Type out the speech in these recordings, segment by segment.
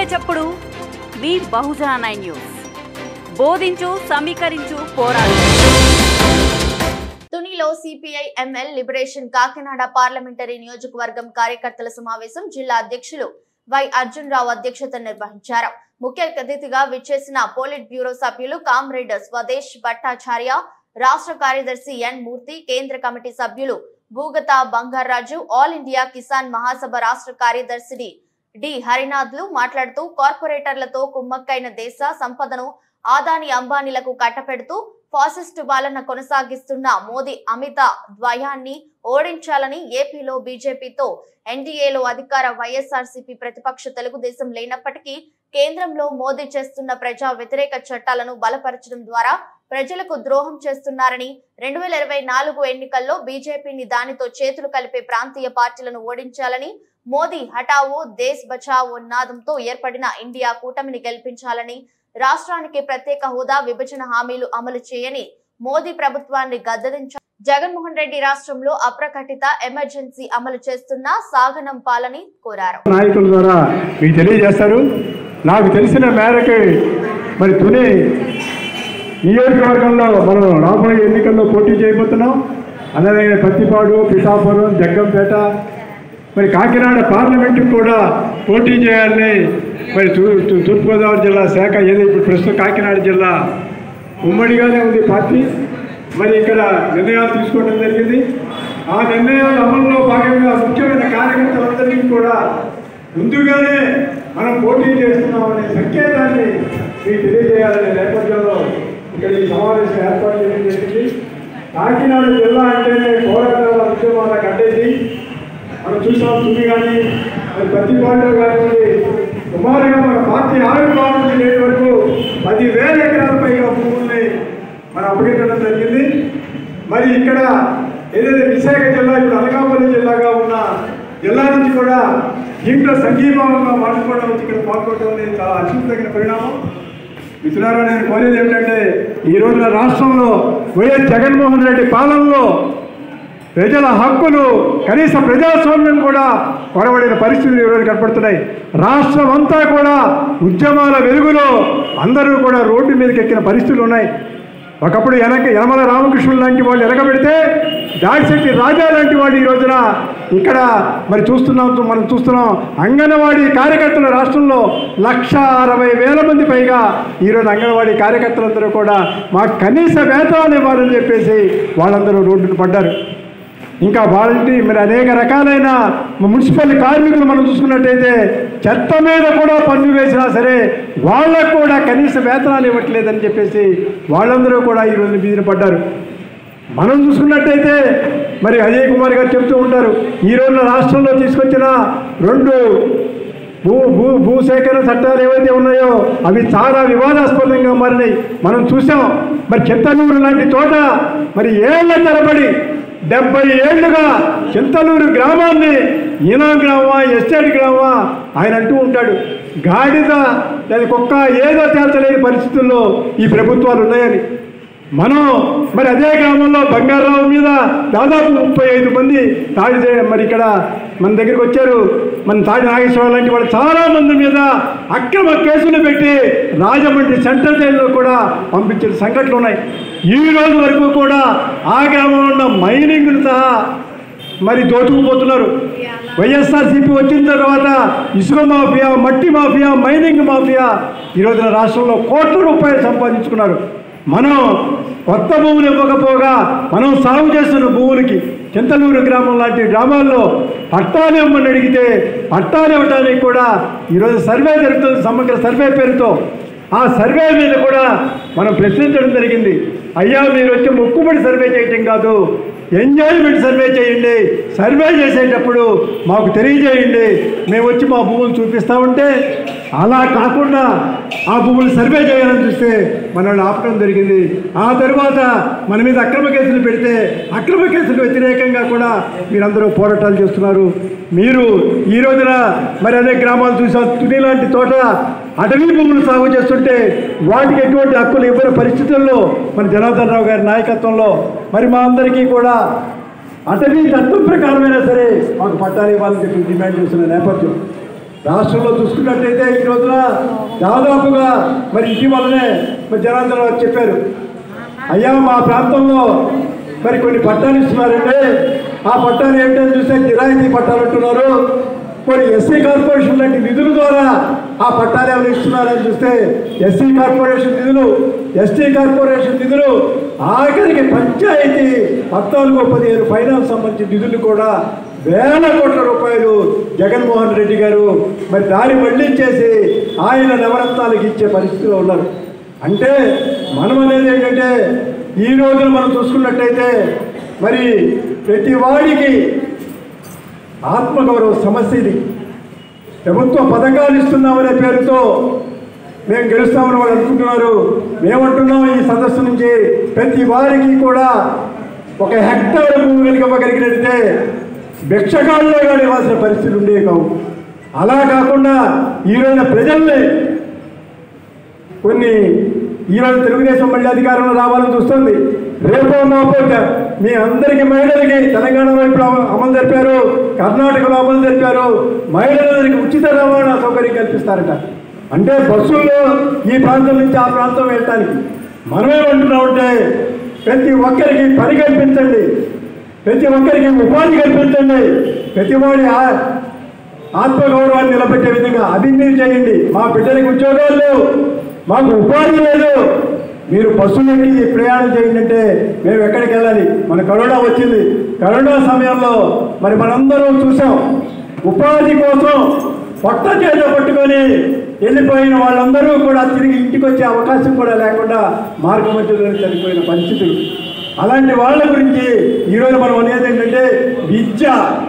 చప్పుడు మీ బహుజన 9 న్యూస్. బోధించు, సమీకరించు, పోరాడు. తునిలో CPI ML liberation Kakinada parliamentary నియోజకవర్గం కార్యకర్తల సమావేశం జిల్లా అధ్యక్షులు వై అర్జున్ రావు అధ్యక్షతన నిర్వహించారు. ముఖ్య అతిథిగా విచ్చేసిన పోలిట్ బ్యూరో సభ్యులు కామ్రేడ్ స్వదేశ్ భట్టాచార్య, రాష్ట్ర కార్యదర్శి ఎన్ మూర్తి, కేంద్ర కమిటీ సభ్యులు భూగత బంగారాజు, ఆల్ ఇండియా కిసాన్ మహాసభ రాష్ట్ర కార్యదర్శి డి హరినాథ్లు మాట్లాడుతూ కార్పొరేటర్లతో కుమ్మక్కైన దేశ సంపదను ఆదాని అంబానీలకు కట్టపెడుతూ ఫాసిస్టు పాలన కొనసాగిస్తున్న మోదీ అమిత ద్వయాన్ని ఓడించాలని ఏపీలో బీజేపీతో ఎన్డీఏలో అధికార వైఎస్ఆర్సీపీ ప్రతిపక్ష తెలుగుదేశం లేనప్పటికీ కేంద్రంలో మోదీ చేస్తున్న ప్రజా వ్యతిరేక చట్టాలను బలపరచడం ద్వారా ప్రజలకు ద్రోహం చేస్తున్నారని, 2024 ఎన్నికల్లో బీజేపీని దానితో చేతులు కలిపే ప్రాంతీయ పార్టీలను ఓడించాలని, మోదీ హఠావో దేశ్ బచావో నాదంతో ఏర్పడిన ఇండియా కూటమిని గెలిపించాలని, రాష్ట్రానికి ప్రత్యేక హోదా, విభజన హామీలు అమలు చేయని మోదీ ప్రభుత్వాన్ని గద్దెదించాలని, జగన్మోహన్ రెడ్డి రాష్ట్రంలో అప్రకటిత ఎమర్జెన్సీ అమలు చేస్తున్న సాగనంపాలని కోరారు. నాయకుల ద్వారా మీకు తెలియజేస్తారు. నాకు తెలిసిన మేరకు మరి తుని నియోజకవర్గంలో మనం రాబోయే ఎన్నికల్లో పోటీ చేయబోతున్నాం. అలాగే పత్తిపాడు, పిఠాపురం, జగ్గంపేట, మరి కాకినాడ పార్లమెంటుకు కూడా పోటీ చేయాలని మరి తూర్పుగోదావరి జిల్లా శాఖ ఏదో ఇప్పుడు ప్రస్తుతం కాకినాడ జిల్లా ఉమ్మడిగానే ఉంది పార్టీ. మరి ఇక్కడ నిర్ణయాలు తీసుకోవడం జరిగింది. ఆ నిర్ణయాల అమలులో భాగంగా ముఖ్యమైన కార్యకర్తలందరికీ కూడా ముందుగానే మనం పోటీ చేస్తున్నామనే సంకేతాన్ని మీకు తెలియజేయాలనే నేపథ్యంలో ఇక్కడ ఈ సమావేశం ఏర్పాటు చేయడం జరిగింది. కాకినాడ జిల్లా అంటేనే పోరాటాల ఉద్యమాల కట్టేది. మనం చూసాం తుని కానీ మరి పత్తిపాడులో కానివ్వండి, సుమారుగా మన పార్టీ ఆవిర్భావం లేని వరకు 10,000 ఎకరాల పైగా భూముల్ని మనం అప్పగించడం జరిగింది. మరి ఇక్కడ ఏదైతే విశాఖ జిల్లా ఇప్పుడు అనకాపల్లి జిల్లాగా ఉన్న జిల్లా నుంచి కూడా దీంట్లో సంఘీభావంగా మార్చుకోవడం వచ్చి ఇక్కడ పాల్గొనడం అనేది చాలా అద్భుతమైన పరిణామం. మిత్రులారా, నేను కోరేది ఏమిటంటే ఈ రోజున రాష్ట్రంలో వైఎస్ జగన్మోహన్ రెడ్డి పాలనలో ప్రజల హక్కులు, కనీస ప్రజాస్వామ్యం కూడా కొరవడిన పరిస్థితులు ఈరోజు కనపడుతున్నాయి. రాష్ట్రం అంతా కూడా ఉద్యమాల వెలుగులో అందరూ కూడా రోడ్డు మీదకి ఎక్కిన పరిస్థితులు ఉన్నాయి. ఒకప్పుడు యనమల రామకృష్ణుడు లాంటి వాళ్ళు వెనకబెడితే దాడిశెట్టి రాజా లాంటి వాడు ఈ రోజున ఇక్కడ మరి మనం చూస్తున్నాం అంగన్వాడీ కార్యకర్తలు రాష్ట్రంలో 160,000 మంది పైగా ఈరోజు అంగన్వాడీ కార్యకర్తలందరూ కూడా మాకు కనీస వేతనాలు ఇవ్వాలని చెప్పేసి వాళ్ళందరూ రోడ్డును పడ్డారు. ఇంకా వాలంటీర్ మరి అనేక రకాలైన మున్సిపల్ కార్మికులు మనం చూసుకున్నట్టయితే చెత్త మీద కూడా పన్ను వేసినా సరే వాళ్ళకు కూడా కనీస వేతనాలు ఇవ్వట్లేదని చెప్పేసి వాళ్ళందరూ కూడా ఈరోజు వీధిన పడ్డారు. మనం చూసుకున్నట్టయితే మరి అజయ్ కుమార్ గారు చెప్తూ ఉంటారు, ఈ రోజున రాష్ట్రంలో తీసుకొచ్చిన 2 భూసేకరణ చట్టాలు ఏవైతే ఉన్నాయో అవి చాలా వివాదాస్పదంగా మారినాయి. మనం చూసాం. మరి చింతలూరు లాంటి చోట మరి ఏళ్ల తరబడి 70 ఏళ్లుగా చింతలూరు గ్రామాన్ని ఈనా గ్రామమా, ఎస్టేట్ గ్రామమా ఆయన అంటూ ఉంటాడు. గాడిద లేదా కుక్క ఏదో తేల్చలేని పరిస్థితుల్లో ఈ ప్రభుత్వాలు ఉన్నాయని. మనం మరి అదే గ్రామంలో బంగారావు మీద దాదాపు 35 మంది మరి ఇక్కడ మన దగ్గరికి వచ్చారు. మన తాడి నాగేశ్వరరావు లాంటి వాళ్ళు చాలామంది మీద అక్రమ కేసులు పెట్టి రాజమండ్రి సెంట్రల్ జైల్లో కూడా పంపించిన సంఘటనలు ఉన్నాయి. ఈ రోజు వరకు కూడా ఆ గ్రామంలో ఉన్న మైనింగ్ను సహా మరి దోచుకుపోతున్నారు. వైఎస్ఆర్సీపీ వచ్చిన తర్వాత ఇసుక మాఫియా, మట్టి మాఫియా, మైనింగ్ మాఫియా ఈ రోజున రాష్ట్రంలో కోట్ల రూపాయలు సంపాదించుకున్నారు. మనం కొత్త భూములు ఇవ్వకపోగా మనం సాగు చేస్తున్న భూములకి చింతలూరు గ్రామం లాంటి గ్రామాల్లో పట్టాలు ఇవ్వమని అడిగితే పట్టాలు ఇవ్వడానికి కూడా ఈరోజు సర్వే జరుగుతుంది. సమగ్ర సర్వే పేరుతో ఆ సర్వే మీద కూడా మనం ప్రశ్నించడం జరిగింది. అయ్యా, మీరు వచ్చి మొక్కుబడి సర్వే చేయటం కాదు, ఎంజాయ్మెంట్ సర్వే చేయండి. సర్వే చేసేటప్పుడు మాకు తెలియజేయండి, మేము వచ్చి మా భూములు చూపిస్తామంటే అలా కాకుండా ఆ భూములు సర్వే చేయాలని చూస్తే మనల్ని ఆపడం జరిగింది. ఆ తర్వాత మన మీద అక్రమ కేసులు పెడితే అక్రమ కేసులకు వ్యతిరేకంగా కూడా మీరందరూ పోరాటాలు చేస్తున్నారు. మీరు ఈ రోజున మరి అదే గ్రామాలు చూసా, తుని లాంటి తోట అటవీ భూములు సాగు చేస్తుంటే వాటికి ఎటువంటి హక్కులు ఇవ్వని పరిస్థితుల్లో మన జనార్దన్ రావు గారి నాయకత్వంలో మరి మా అందరికీ కూడా అటవీ చట్టం ప్రకారమైనా సరే మాకు పట్టాలు ఇవ్వాలని చెప్పి డిమాండ్ చేస్తున్న నేపథ్యం. రాష్ట్రంలో చూసుకున్నట్టయితే ఈ రోజున దాదాపుగా మరి ఇటీవలనే మరి జనార్దన్ రావు చెప్పారు, అయ్యా మా ప్రాంతంలో మరి కొన్ని పట్టాలు ఇస్తున్నారంటే ఆ పట్టాలు ఏంటని చూస్తే కిరాయితీ పట్టాలు అంటున్నారు. కొన్ని ఎస్సీ కార్పొరేషన్ లాంటి నిధుల ద్వారా ఆ పట్టాలు ఎవరు ఇస్తున్నారని చూస్తే ఎస్సీ కార్పొరేషన్ నిధులు, ఎస్టీ కార్పొరేషన్ నిధులు, ఆఖరికి పంచాయతీ 14-15 ఫైనాన్స్ సంబంధించిన నిధులు కూడా వేల కోట్ల రూపాయలు జగన్మోహన్ రెడ్డి గారు మరి దారి మళ్లించేసి ఆయన నవరత్నాలకు ఇచ్చే పరిస్థితిలో ఉన్నారు. అంటే మనం అనేది ఏంటంటే ఈ రోజున మనం చూసుకున్నట్టయితే మరి ప్రతి వాడికి ఆత్మగౌరవ సమస్య ఇది. ప్రభుత్వ పథకాలు ఇస్తున్నామనే పేరుతో మేము గెలుస్తామని వాళ్ళు అనుకుంటున్నారు. మేమంటున్నాం ఈ సదస్సు నుంచి ప్రతి వారికి కూడా 1 హెక్టార్ భూమి ఇవ్వగలిగినట్టే భిక్షకాల్లో కానీ ఇవ్వాల్సిన పరిస్థితులు ఉండేవి కావు. అలా కాకుండా ఈరోజు ప్రజల్ని కొన్ని ఈరోజు తెలుగుదేశం మళ్ళీ అధికారంలో రావాలని చూస్తుంది. రేపో మాపో మీ అందరికీ మహిళలకి తెలంగాణలో ఇప్పుడు అమలు జరిపారు, కర్ణాటకలో అమలు జరిపారు, మహిళలందరికీ ఉచిత రవాణా సౌకర్యం కల్పిస్తారట. అంటే బస్సుల్లో ఈ ప్రాంతం నుంచి ఆ ప్రాంతం వెళ్ళటానికి మనమేమంటున్నామంటే ప్రతి ఒక్కరికి పని కల్పించండి, ప్రతి ఒక్కరికి ఉపాధి కల్పించండి, ప్రతి వాడి ఆత్మగౌరవాన్ని నిలబెట్టే విధంగా అభివృద్ధి చేయండి. మా బిడ్డలకు ఉద్యోగాలు లేవు, మాకు ఉపాధి లేదు, మీరు బస్సులెక్కి ప్రయాణం చేయండి అంటే మేము ఎక్కడికి వెళ్ళాలి? మన కరోనా వచ్చింది, కరోనా సమయంలో మరి మనందరం చూసాం ఉపాధి కోసం పొట్ట చేత పట్టుకొని వెళ్ళిపోయిన వాళ్ళందరూ కూడా తిరిగి ఇంటికి వచ్చే అవకాశం కూడా లేకుండా మార్గ మధ్యలో చనిపోయిన పరిస్థితులు. అలాంటి వాళ్ళ గురించి ఈరోజు మనం అనేది ఏంటంటే విద్య,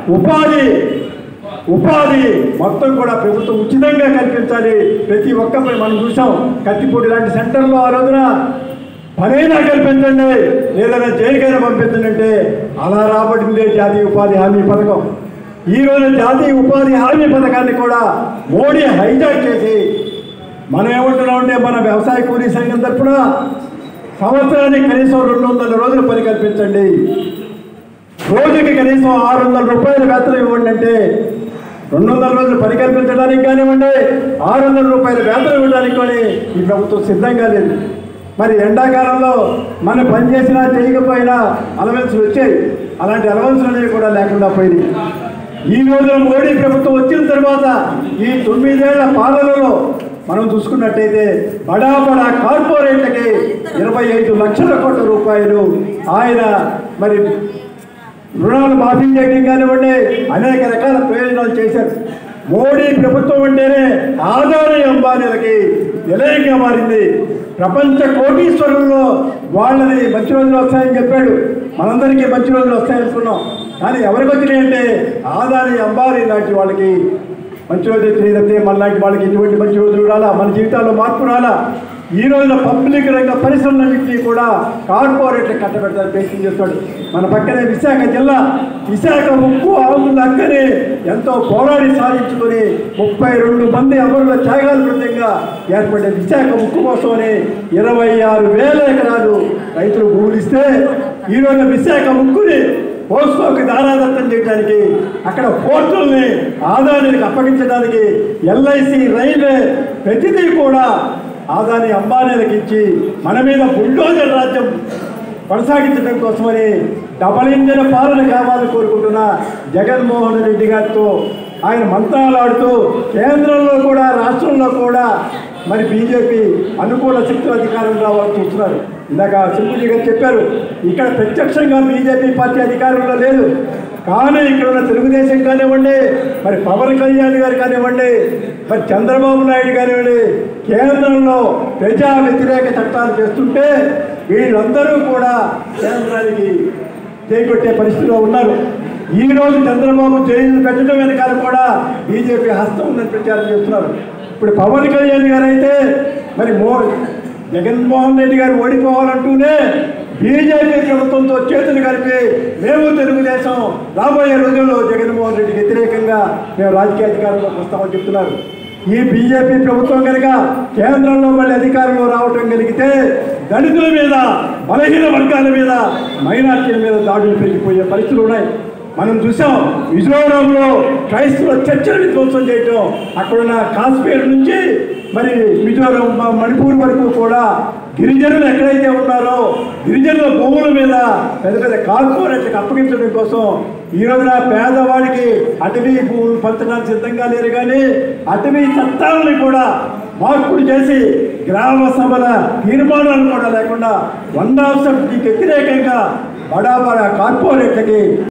ఉపాధి మొత్తం కూడా ప్రభుత్వం ఉచితంగా కల్పించాలి. ప్రతి ఒక్క మనం చూసాం కత్తిపూడి లాంటి సెంటర్లో ఆ రోజున పనైనా కల్పించండి, ఏదైనా జైలుకైనా పంపించండి అంటే అలా రాబడిందే జాతీయ ఉపాధి హామీ పథకం. ఈరోజు జాతీయ ఉపాధి హామీ పథకాన్ని కూడా మోడీ హైజాక్ చేసి మనం ఏమంటున్నామంటే మన వ్యవసాయ కూలీ సంఘం తరఫున సంవత్సరానికి కనీసం 200 రోజులు పని కల్పించండి, రోజుకి కనీసం 600 రూపాయల వేతనం ఇవ్వండి అంటే 200 రోజులు పని కల్పించడానికి కానివ్వండి, 600 రూపాయల వేతనం ఇవ్వడానికి కానీ ఈ ప్రభుత్వం సిద్ధంగా లేదు. మరి ఎండాకాలంలో మనం పని చేసినా చేయకపోయినా అలవెన్సులు వచ్చాయి, అలాంటి అలవెన్సులు అనేవి కూడా లేకుండా పోయినాయి. ఈ రోజున మోడీ ప్రభుత్వం వచ్చిన తర్వాత ఈ 9 ఏళ్ల పాలనలో మనం చూసుకున్నట్టయితే బడా కార్పొరేట్లకి 25 లక్షల కోట్ల రూపాయలు ఆయన మరి రుణాలు మాఫీ చేయడం కానివ్వండి, అనేక రకాల ప్రయోజనాలు చేశారు. మోడీ ప్రభుత్వం అంటేనే ఆదాని అంబానీలకి నిలయంగా మారింది. ప్రపంచ కోటీశ్వరుల్లో వాళ్ళని మంచి రోజులు వస్తాయని చెప్పాడు, మనందరికీ మంచి రోజులు వస్తాయనుకున్నాం. కానీ ఎవరికి వచ్చినాయంటే ఆదాని అంబానీ లాంటి వాళ్ళకి మంచి రోజులు వచ్చినాయి. మనలాంటి వాళ్ళకి ఎటువంటి మంచి రోజులు రాలా, మన జీవితాల్లో మార్పు రాలా. ఈ రోజున పబ్లిక్ రంగ పరిశ్రమలన్నింటినీ కూడా కార్పొరేట్లకు కట్టబెడతారు, పేషింగ్ చేస్తాడు. మన పక్కనే విశాఖ జిల్లా, విశాఖ ఉక్కు ఆవుల అక్కనే ఎంతో పోరాడి సాధించుకొని 32 మంది అమరుల త్యాగాల ఫలితంగా ఏర్పడే విశాఖ ఉక్కు కోసమని 26,000 ఎకరాలు రైతులు భూములు ఇస్తే ఈరోజు విశాఖ ఉక్కుని పోస్కోకి దారాదత్తం చేయడానికి, అక్కడ పోర్టుల్ని ఆదానికి అప్పగించడానికి, ఎల్ఐసి, రైల్వే ప్రతిదీ కూడా ఆదాని అంబానీలకు ఇచ్చి మన మీద బుల్డోజర్ రాజ్యం కొనసాగించడం కోసమని డబల్ ఇంజన్ పాలన కావాలని కోరుకుంటున్న జగన్మోహన్ రెడ్డి గారితో ఆయన మంత్రాలు ఆడుతూ కేంద్రంలో కూడా రాష్ట్రంలో కూడా మరి బీజేపీ అనుకూల శక్తులు అధికారం రావాలని చూస్తున్నారు. ఇందాక సింపుజీ గారు చెప్పారు, ఇక్కడ ప్రత్యక్షంగా బీజేపీ పార్టీ అధికారంలో లేదు, కానీ ఇక్కడ ఉన్న తెలుగుదేశం కానివ్వండి, మరి పవన్ కళ్యాణ్ గారు కానివ్వండి, మరి చంద్రబాబు నాయుడు కానివ్వండి, కేంద్రంలో ప్రజా వ్యతిరేక చట్టాలు చేస్తుంటే వీళ్ళందరూ కూడా కేంద్రానికి చేకొట్టే పరిస్థితిలో ఉన్నారు. ఈరోజు చంద్రబాబు జైలు పెట్టడం వెనకాల కూడా బీజేపీ హస్తం ఉందని ప్రచారం చేస్తున్నారు. ఇప్పుడు పవన్ కళ్యాణ్ గారు అయితే మరి జగన్మోహన్ రెడ్డి గారు ఓడిపోవాలంటూనే బీజేపీ ప్రభుత్వంతో చేతులు కలిపి మేము తెలుగుదేశం రాబోయే రోజుల్లో జగన్మోహన్ రెడ్డికి వ్యతిరేకంగా మేము రాజకీయ అధికారంలోకి వస్తామని చెప్తున్నారు. ఈ బీజేపీ ప్రభుత్వం కనుక కేంద్రంలో మళ్ళీ అధికారంలో రావటం కలిగితే దళితుల మీద, బలహీన వర్గాల మీద, మైనార్టీల మీద దాడులు పెరిగిపోయే పరిస్థితులు ఉన్నాయి. మనం చూసాం మిజోరాంలో క్రైస్తవ చర్చలు విధ్వంసం చేయటం, అక్కడున్న కాశ్మీర్ నుంచి మరి మిజోరాం మణిపూర్ వరకు కూడా గిరిజనులు ఎక్కడైతే ఉన్నారో గిరిజనుల భూముల మీద పెద్ద పెద్ద కార్పొరేట్లకు అప్పగించడం కోసం ఈ రోజున పేదవాడికి అటవీ భూములు పంచడానికి సిద్ధంగా లేరు, కానీ అటవీ చట్టాలని కూడా మార్పులు చేసి గ్రామ సభల తీర్మానాలు కూడా లేకుండా 100% వ్యతిరేకంగా బడా కార్పొరేట్లకి